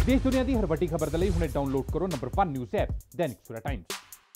देश दुनिया की हर वड्डी खबर के लिए हुणे डाउनलोड करो number 1 news app Dainik Savera times.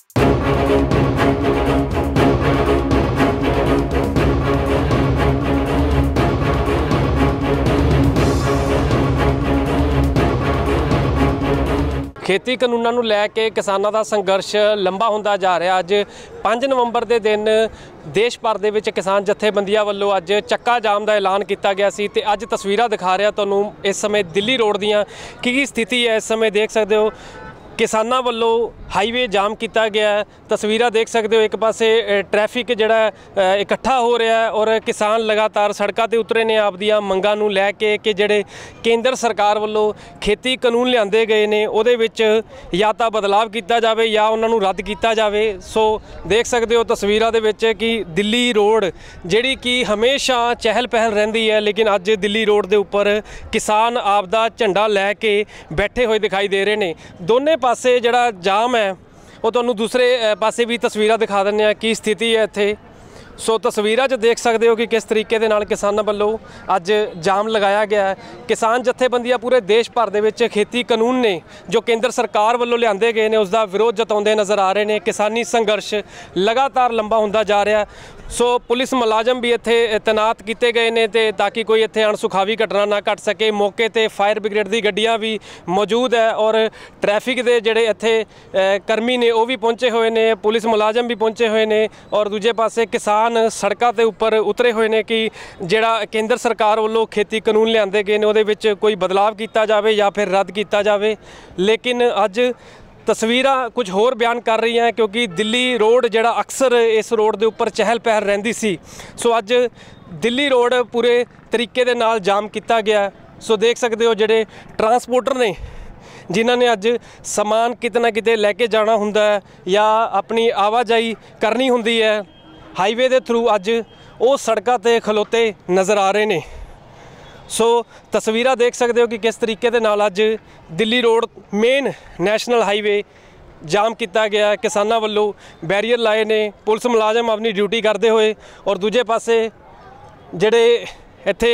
खेती कानूनों नूं लैके किसानों का संघर्ष लंबा होंदा जा रहा। अज 5 नवंबर के दिन देश भर दे विच किसान जथेबंदियां वल्लों अज चक्का जाम का ऐलान किया गया सी ते अज तस्वीरां दिखा रहा तुहानूं इस समय दिल्ली रोड दियां की स्थिति है। इस समय देख सकते हो किसानों वालों हाईवे जाम किया गया है। तस्वीरां देख सकते हो एक पासे ट्रैफिक जिहड़ा इकट्ठा हो रहा है और किसान लगातार सड़कों ते उतरे ने आपदियां मंगां नूं लैके कि जिहड़े केंद्र सरकार वालों खेती कानून लिआंदे गए ने उहदे विच या तां बदलाव किया जाए या उन्हां नूं रद्द किया जाए। सो देख सकते हो तस्वीरां दे विच कि दिल्ली रोड जिहड़ी कि हमेशा चहल पहल रहिंदी है, लेकिन अज दिल्ली रोड के उपर किसान आपदा झंडा लैके बैठे हुए दिखाई दे रहे हैं। दोनों पासे जिहड़ा जाम है वो तुहानूं दूसरे पासे भी तस्वीरां दिखा दिंदे की स्थिति है इत्थे। सो तस्वीरां 'च देख सकते हो कि किस तरीके दे नाल किसानां वल्लों अज जाम लगाया गया है। किसान जथेबंदियां पूरे देश भर दे विच खेती कानून ने जो केंद्र सरकार वल्लों लिआंदे गए ने उसका विरोध जताउंदे नज़र आ रहे हैं। किसानी संघर्ष लगातार लंबा होंदा जा रहा है। सो पुलिस मुलाजम भी इत्थे तैनात किए गए ने ते ताकि कोई इत्थे अणसुखावी घटना ना घट सके। मौके ते फायर ब्रिगेड दी गड्डियां भी मौजूद है और ट्रैफिक दे जिहड़े इत्थे कर्मी ने वो भी पहुंचे हुए ने, पुलिस मुलाजम भी पहुंचे हुए ने और दूजे पासे किसान सड़कों के उपर उतरे हुए ने कि जिहड़ा केंद्र सरकार वालों खेती कानून लिआंदे गए ने उहदे विच कोई बदलाव किया जाए या फिर रद्द किया जाए। लेकिन अज तस्वीरां कुछ होर बयान कर रही हैं क्योंकि दिल्ली रोड जिहड़ा अक्सर इस रोड के उपर चहल पहल रहिंदी सी। सो अज दिल्ली रोड पूरे तरीके दे नाल जाम किया गया। सो देख सकते हो जिहड़े ट्रांसपोर्टर ने जिन्हां ने अज समान किते ना किते लैके जाना हुंदा है या अपनी आवाजाही करनी हुंदी है हाईवे के थ्रू, अज वो सड़कों ते खलोते नज़र आ रहे हैं। सो तस्वीरां देख सकते हो कि किस तरीके दे नाल अज Delhi road main national highway jam किया गया। किसानों वालों बैरीयर लाए ने, पुलिस मुलाजम अपनी ड्यूटी करते हुए और दूजे पासे जिहड़े इत्थे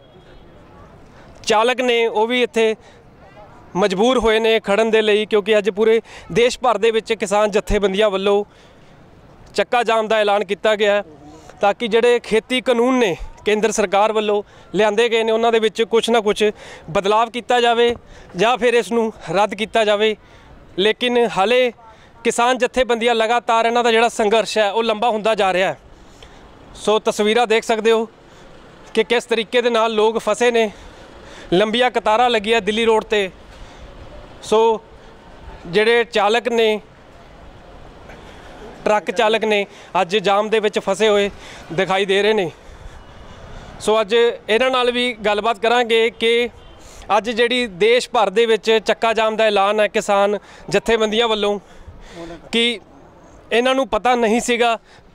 चालक ने वो भी इत्थे मजबूर होए ने खड़न दे लई क्योंकि अज पूरे देश भर दे विच किसान जथेबंदियां वालों चक्का जाम का ऐलान किया गया ताकि जिहड़े खेती कानून ने केंद्र सरकार वालों लिआंदे गए ने उन्हां दे विच कुछ ना कुछ बदलाव किया जाए या फिर इसनूं रद्द किया जाए। लेकिन हाले किसान जथेबंदियां लगातार इन्हां दा जिहड़ा संघर्ष है वो लंबा होंदा जा रहा है। सो तस्वीरां देख सकते हो कि किस तरीके दे नाल लोग फसे ने, लंबियां कतारां लगियां दिल्ली रोड ते। सो जिहड़े चालक ने ट्रक चालक ने अज जाम दे विच फसे हुए दिखाई दे रहे हैं। सो अज इन्हां नाल भी गलबात करांगे कि अज जिहड़ी देश भर दे विच चक्का जाम का ऐलान है किसान जथेबंदियां वालों कि इन्हां नूं पता नहीं सीगा।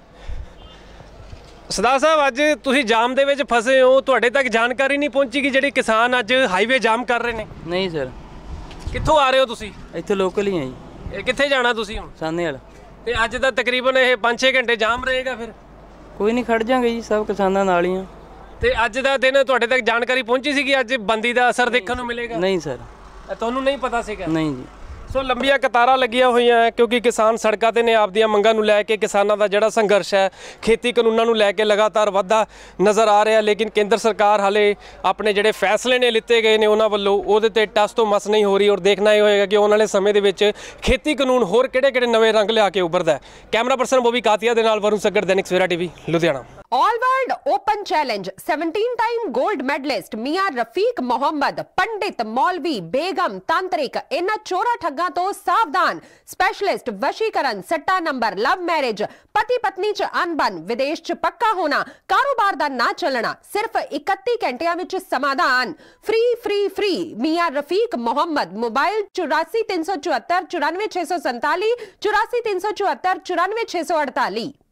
सरदार साहब अज तुसीं जाम दे विच फसे हो, तुहाडे तक जानकारी नहीं पहुंची कि जिहड़े किसान अज हाईवे जाम कर रहे हैं? नहीं सर। कित्थों आ रहे हो तुसीं? इत्थे लोकल ही हैं जी। कित्थे जाना तुसीं हुण? साने वाला। ते अज दा तकरीबन ये 5-6 घंटे जाम रहेगा फिर? कोई नहीं, खड़ जाएंगे जी, सब किसानां नाल ही हैं। ਤੇ ਅੱਜ ਦਾ ਦਿਨ ਤੁਹਾਡੇ ਤੱਕ ਜਾਣਕਾਰੀ ਪਹੁੰਚੀ ਸੀ ਕਿ ਅੱਜ ਬੰਦੀ ਦਾ ਅਸਰ ਦੇਖਣ ਨੂੰ ਮਿਲੇਗਾ? नहीं सर। ਤੁਹਾਨੂੰ ਨਹੀਂ ਪਤਾ ਸੀਗਾ? नहीं जी। ਸੋ ਲੰਬੀਆਂ ਕਤਾਰਾਂ ਲੱਗੀਆਂ ਹੋਈਆਂ ਕਿਉਂਕਿ ਕਿਸਾਨ ਸੜਕਾਂ ਤੇ ਨੇ ਆਪਦੀਆਂ ਮੰਗਾਂ ਨੂੰ ਲੈ ਕੇ ਕਿਸਾਨਾਂ ਦਾ ਜਿਹੜਾ ਸੰਘਰਸ਼ ਹੈ ਖੇਤੀ ਕਾਨੂੰਨਾਂ ਨੂੰ ਲੈ ਕੇ ਲਗਾਤਾਰ ਵੱਧਦਾ ਨਜ਼ਰ ਆ ਰਿਹਾ। ਲੇਕਿਨ ਕੇਂਦਰ ਸਰਕਾਰ ਹਾਲੇ ਆਪਣੇ ਜਿਹੜੇ ਫੈਸਲੇ ਨੇ ਲਿੱਤੇ ਗਏ ਨੇ ਉਹਨਾਂ ਵੱਲੋਂ ਉਹਦੇ ਤੇ ਟਸ ਤੋਂ ਮਸ ਨਹੀਂ ਹੋ ਰਹੀ ਔਰ ਦੇਖਣਾ ਇਹ ਹੋਏਗਾ ਕਿ ਆਉਣ ਵਾਲੇ ਸਮੇਂ ਦੇ ਵਿੱਚ ਖੇਤੀ ਕਾਨੂੰਨ ਹੋਰ ਕਿਹੜੇ-ਕਿਹੜੇ ਨਵੇਂ ਰੰਗ ਲਿਆ ਕੇ ਉੱਭਰਦਾ ਹੈ। ਕੈਮਰਾ ਪਰਸਨ ਬੋਬੀ ਕਾਤੀਆ ਦੇ ਨਾਲ Varun Saggar, Dainik Savera TV, Ludhiana. All world open challenge 17 time gold medalist Mian Rafiq Mohammad, पंडित, मौलवी, बेगम, तांत्रिक, इन्हां चोरा ठग्गां तो सावधान। स्पेशलिस्ट वशीकरण, सट्टा नंबर, लव मैरिज, पति पत्नी च अनबन, विदेश च पक्का होना, कारोबार दा ना चलना, सिर्फ 31 घंटियां विच समाधान। Free free free Mian Rafiq Mohammad. Mobile 84 374 94 647, 84 374 94 648।